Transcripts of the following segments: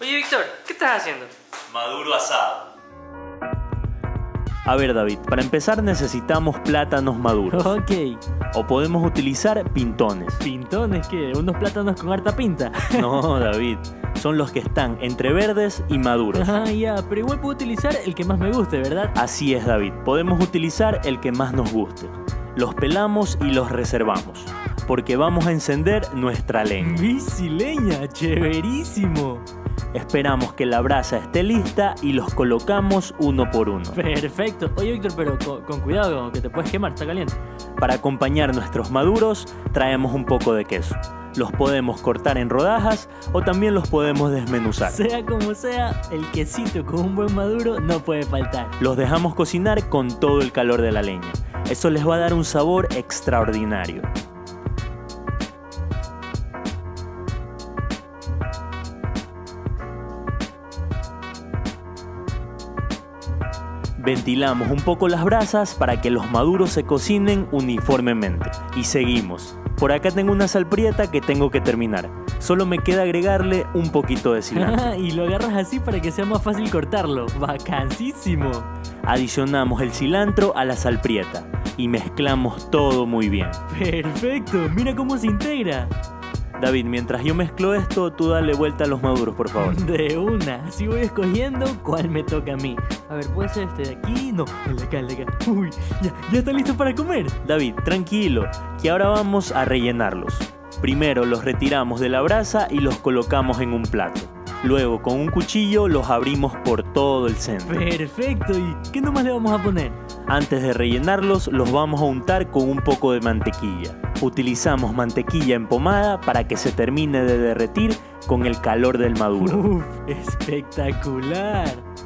Oye, Víctor, ¿qué estás haciendo? Maduro asado. A ver, David, para empezar necesitamos plátanos maduros. Ok. O podemos utilizar pintones. ¿Pintones qué? ¿Unos plátanos con harta pinta? No, David, son los que están entre verdes y maduros. Ah, ya, pero igual puedo utilizar el que más me guste, ¿verdad? Así es, David, podemos utilizar el que más nos guste. Los pelamos y los reservamos, porque vamos a encender nuestra leña. Bici leña, chéverísimo. Esperamos que la brasa esté lista y los colocamos uno por uno. Perfecto. Oye, Víctor, pero con cuidado, que te puedes quemar, está caliente. Para acompañar nuestros maduros, traemos un poco de queso. Los podemos cortar en rodajas o también los podemos desmenuzar. Sea como sea, el quesito con un buen maduro no puede faltar. Los dejamos cocinar con todo el calor de la leña. Eso les va a dar un sabor extraordinario. Ventilamos un poco las brasas para que los maduros se cocinen uniformemente. Y seguimos. Por acá tengo una salprieta que tengo que terminar. Solo me queda agregarle un poquito de cilantro. Y lo agarras así para que sea más fácil cortarlo. ¡Bacanísimo! Adicionamos el cilantro a la salprieta y mezclamos todo muy bien. ¡Perfecto! ¡Mira cómo se integra! David, mientras yo mezclo esto, tú dale vuelta a los maduros, por favor. De una, así voy escogiendo cuál me toca a mí. A ver, ¿puede ser este de aquí? No, el de acá, el de acá. Uy, ya está listo para comer. David, tranquilo, que ahora vamos a rellenarlos. Primero los retiramos de la brasa y los colocamos en un plato. Luego, con un cuchillo, los abrimos por todo el centro. Perfecto, ¿y qué nomás le vamos a poner? Antes de rellenarlos, los vamos a untar con un poco de mantequilla. Utilizamos mantequilla en pomada para que se termine de derretir con el calor del maduro. ¡Uf! ¡Espectacular!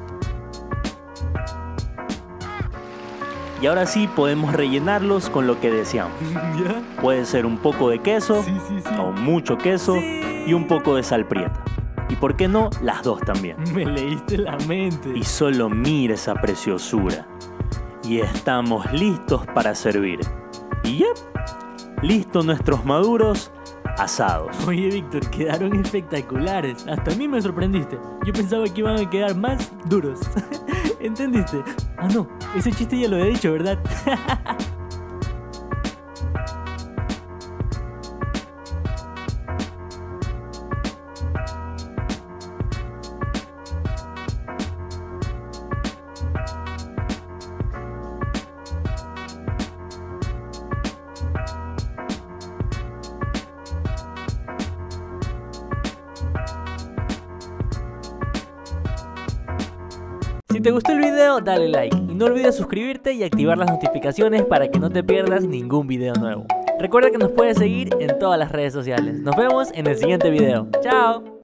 Y ahora sí podemos rellenarlos con lo que deseamos. ¿Ya? Puede ser un poco de queso, Sí. o mucho queso, Sí. y un poco de salprieta. Y por qué no, las dos también. Me leíste la mente. Y solo mira esa preciosura. Y estamos listos para servir. Y ¡yep! Listos nuestros maduros asados. Oye, Víctor, quedaron espectaculares. Hasta a mí me sorprendiste. Yo pensaba que iban a quedar más duros. ¿Entendiste? Ah, no, ese chiste ya lo he dicho, ¿verdad? Si te gustó el video, dale like y no olvides suscribirte y activar las notificaciones para que no te pierdas ningún video nuevo. Recuerda que nos puedes seguir en todas las redes sociales. Nos vemos en el siguiente video. ¡Chao!